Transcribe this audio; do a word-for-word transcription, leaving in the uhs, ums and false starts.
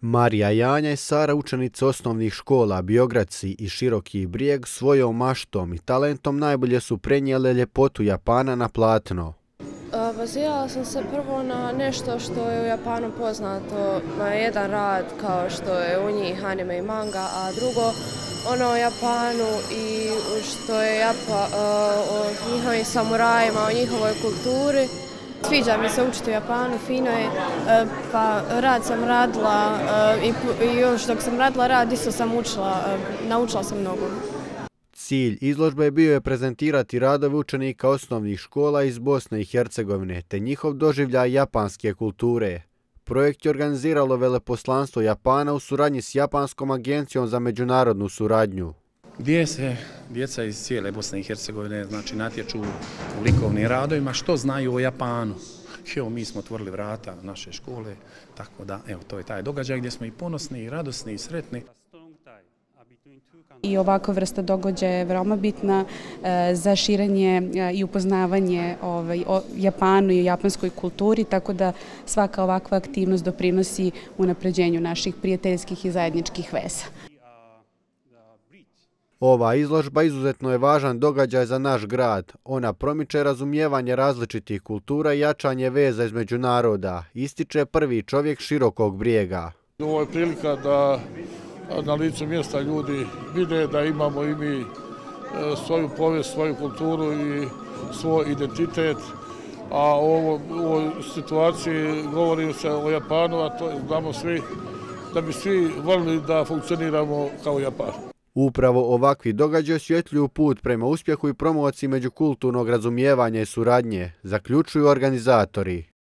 Marija, Janja i Sara, učenice osnovnih škola Biogradci i Široki Brijeg, svojom maštom i talentom najbolje su prenijele ljepotu Japana na platno. Bazirala sam se prvo na nešto što je u Japanu poznato, na jedan rad kao što je u njih anime i manga, a drugo ono o Japanu i što je Japa, o njihovim samurajima, o njihovoj kulturi. Sviđa mi se učiti u Japanu, fino je, pa rad sam radila i još dok sam radila rad isto sam učila, naučila sam mnogo. Cilj izložbe bio je prezentirati radove učenika osnovnih škola iz Bosne i Hercegovine te njihov doživljaj japanske kulture. Projekt je organiziralo Veleposlanstvo Japana u suradnji s Japanskom agencijom za međunarodnu suradnju. Gdje se djeca iz cijele Bosne i Hercegovine znači, natječu u likovnim radovima što znaju o Japanu. Evo, mi smo otvorili vrata naše škole, tako da evo, to je taj događaj gdje smo i ponosni, i radosni, i sretni. I ovakva vrsta događaja je veoma bitna za širenje i upoznavanje o Japanu i o japanskoj kulturi, tako da svaka ovakva aktivnost doprinosi unapređenju naših prijateljskih i zajedničkih veza. Ova izložba izuzetno je važan događaj za naš grad. Ona promiče razumijevanje različitih kultura i jačanje veza između naroda, ističe prvi čovjek Širokog Brijega. Ovo je prilika da na licu mjesta ljudi vide da imamo i mi svoju povijest, svoju kulturu i svoj identitet, a u ovoj situaciji govori se o Japanu, a to znamo svi da bi svi voljeli da funkcioniramo kao Japan. Upravo ovakvi događaji osvjetljuju put prema uspjehu i promociji međukulturnog razumijevanja i suradnje, zaključuju organizatori.